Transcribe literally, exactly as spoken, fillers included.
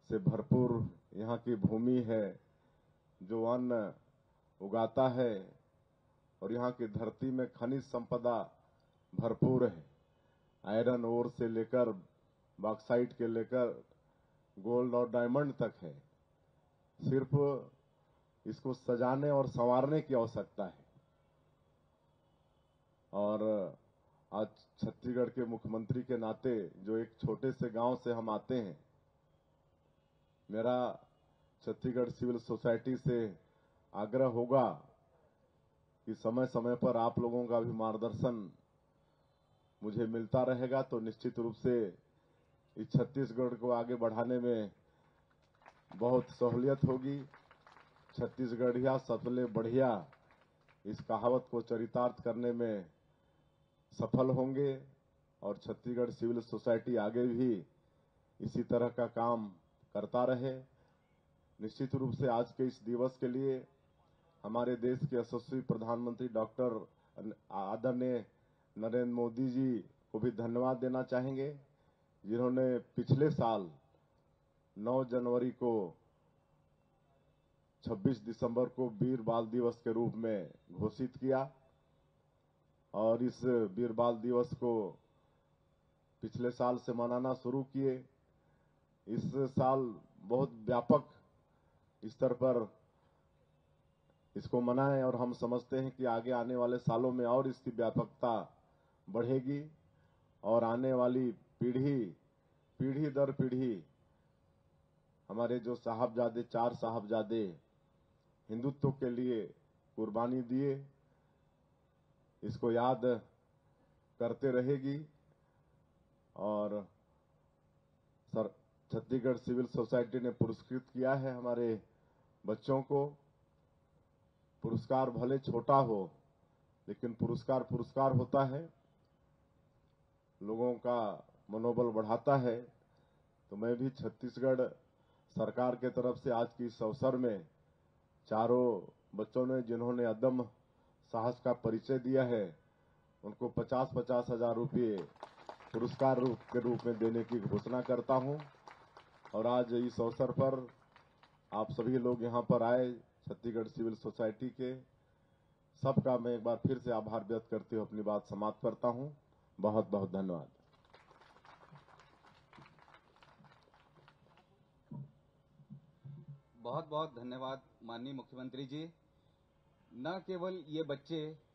से भरपूर यहाँ की भूमि है, जो अन्न उगाता है, और यहाँ की धरती में खनिज संपदा भरपूर है। आयरन ओर से लेकर बॉक्साइट के लेकर गोल्ड और डायमंड तक है। सिर्फ इसको सजाने और संवारने की आवश्यकता है। और आज छत्तीसगढ़ के मुख्यमंत्री के नाते जो एक छोटे से गांव से हम आते हैं, मेरा छत्तीसगढ़ सिविल सोसाइटी से आग्रह होगा कि समय समय पर आप लोगों का भी मार्गदर्शन मुझे मिलता रहेगा तो निश्चित रूप से इस छत्तीसगढ़ को आगे बढ़ाने में बहुत सहूलियत होगी। छत्तीसगढ़िया सबसे बढ़िया इस कहावत को चरितार्थ करने में सफल होंगे और छत्तीसगढ़ सिविल सोसाइटी आगे भी इसी तरह का काम करता रहे। निश्चित रूप से आज के इस दिवस के लिए हमारे देश के यशस्वी प्रधानमंत्री डॉक्टर आदरणीय नरेंद्र मोदी जी को भी धन्यवाद देना चाहेंगे, जिन्होंने पिछले साल नौ जनवरी को छब्बीस दिसंबर को वीर बाल दिवस के रूप में घोषित किया। और इस वीर बाल दिवस को पिछले साल से मनाना शुरू किए। इस साल बहुत व्यापक स्तर पर इसको मनाएं और हम समझते हैं कि आगे आने वाले सालों में और इसकी व्यापकता बढ़ेगी और आने वाली पीढ़ी पीढ़ी दर पीढ़ी हमारे जो साहबजादे, चार साहबजादे हिंदुत्व के लिए कुर्बानी दिए, इसको याद करते रहेगी। और सर छत्तीसगढ़ सिविल सोसाइटी ने पुरस्कृत किया है हमारे बच्चों को। पुरस्कार भले छोटा हो, लेकिन पुरस्कार पुरस्कार होता है, लोगों का मनोबल बढ़ाता है। तो मैं भी छत्तीसगढ़ सरकार के तरफ से आज की इस अवसर में चारों बच्चों ने जिन्होंने अदम्य साहस का परिचय दिया है, उनको पचास पचास हजार रुपये पुरस्कार रूप के रूप में देने की घोषणा करता हूं। और आज इस अवसर पर आप सभी लोग यहां पर आए, छत्तीसगढ़ सिविल सोसाइटी के सबका मैं एक बार फिर से आभार व्यक्त करते हुए अपनी बात समाप्त करता हूं। बहुत बहुत धन्यवाद। बहुत बहुत धन्यवाद माननीय मुख्यमंत्री जी। न केवल ये बच्चे